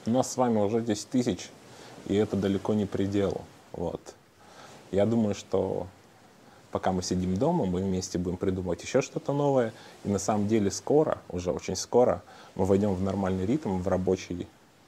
У нас с вами уже 10 тысяч, и это далеко не предел. Вот. Я думаю, что пока мы сидим дома, мы вместе будем придумывать еще что-то новое. И на самом деле скоро, уже очень скоро, мы войдем в нормальный ритм, в рабочее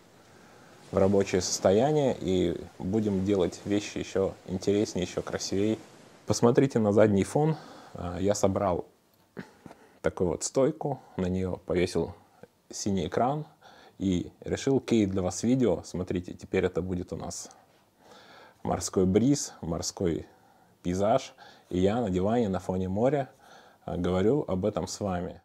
состояние и будем делать вещи еще интереснее, еще красивее. Посмотрите на задний фон. Я собрал такую вот стойку, на нее повесил синий экран и решил кейт для вас видео. Смотрите, теперь это будет у нас морской бриз, морской пейзаж. И я на диване на фоне моря говорю об этом с вами.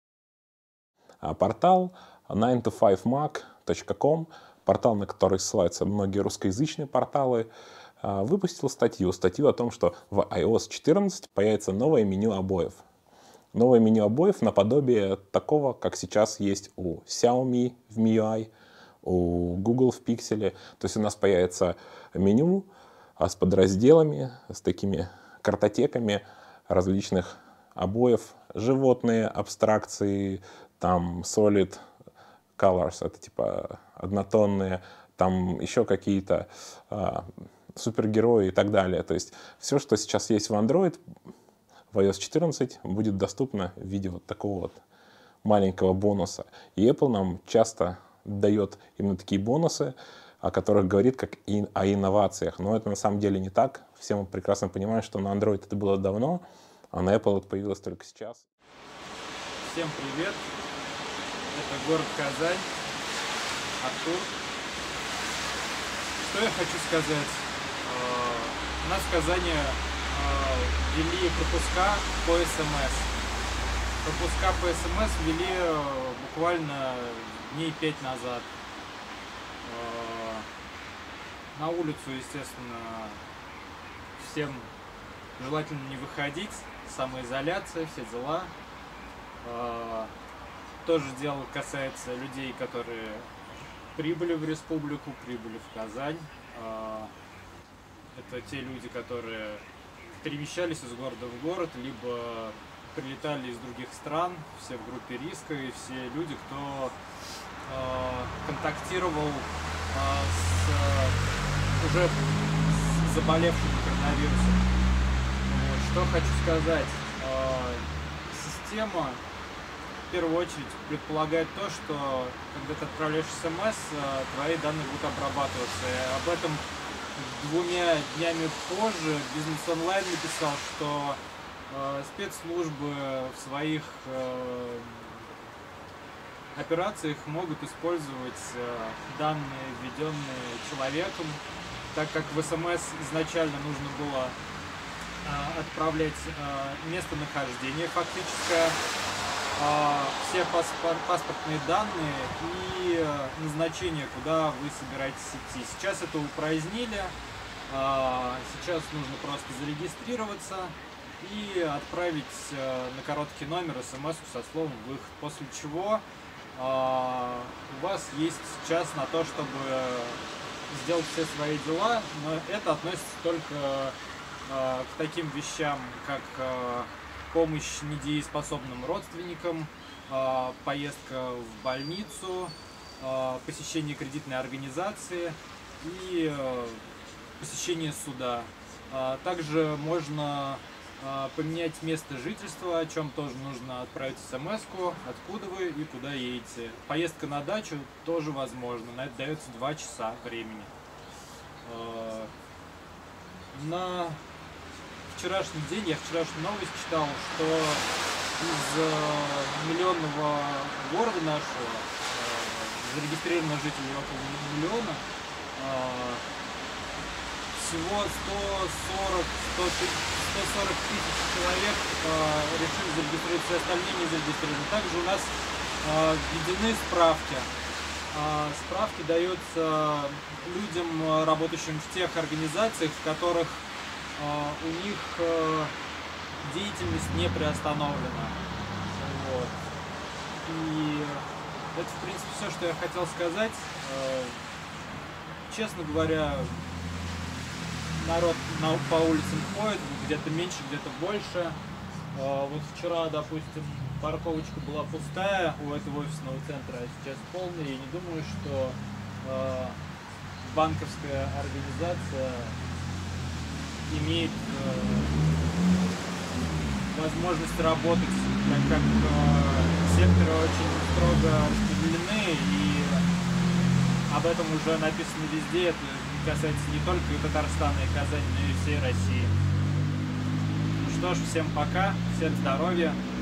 Портал 9to5mac.com, портал, на который ссылаются многие русскоязычные порталы, выпустил статью о том, что в iOS 14 появится новое меню обоев. Новое меню обоев наподобие такого, как сейчас есть у Xiaomi в MIUI, у Google в Pixel. То есть у нас появится меню с подразделами, с такими картотеками различных обоев, животные, абстракции, там Solid Colors, это типа однотонные, там еще какие-то супергерои и так далее. То есть все, что сейчас есть в Android, в iOS 14 будет доступно в виде вот такого вот маленького бонуса. И Apple нам часто дает именно такие бонусы, о которых говорит как о инновациях. Но это на самом деле не так. Все мы прекрасно понимаем, что на Android это было давно, а на Apple это появилось только сейчас. Всем привет! Это город Казань, Артур. Что я хочу сказать? У нас в Казани ввели пропуска по СМС. Пропуска по СМС ввели буквально дней 5 назад. На улицу, естественно, всем желательно не выходить, самоизоляция, все дела. Тоже дело касается людей, которые прибыли в республику, прибыли в Казань. Это те люди, которые перемещались из города в город, либо прилетали из других стран, все в группе риска, и все люди, кто контактировал с уже заболевшим коронавирусом. Что хочу сказать. Система в первую очередь предполагает то, что когда ты отправляешь смс, твои данные будут обрабатываться. И об этом 2 днями позже Бизнес Онлайн написал, что спецслужбы в своих операциях могут использовать данные, введенные человеком, так как в СМС изначально нужно было отправлять местонахождение фактическое, все паспортные данные и назначение, куда вы собираетесь идти. Сейчас это упразднили, сейчас нужно просто зарегистрироваться и отправить на короткий номер смс со словом «выход», после чего у вас есть час на то, чтобы сделать все свои дела, но это относится только к таким вещам, как помощь недееспособным родственникам, поездка в больницу, посещение кредитной организации и посещение суда. Также можно поменять место жительства, о чем тоже нужно отправить смс-ку, откуда вы и куда едете. Поездка на дачу тоже возможно, на это дается 2 часа времени. На вчерашний день, я вчерашнюю новость читал, что из миллионного города нашего, зарегистрировано жителей около миллиона, всего 140 тысяч человек решили зарегистрироваться, все остальные не зарегистрированы. Также у нас введены справки. Справки даются людям, работающим в тех организациях, в которых у них деятельность не приостановлена. Вот. И это, в принципе, все, что я хотел сказать. Честно говоря, народ по улицам ходит, где-то меньше, где-то больше. Вот вчера, допустим, парковочка была пустая у этого офисного центра, а сейчас полная. Я не думаю, что банковская организация имеет возможность работать, так как секторы очень строго распределены, и об этом уже написано везде. Это касается не только Татарстана и Казани, но и всей России. Ну что ж, всем пока, всем здоровья.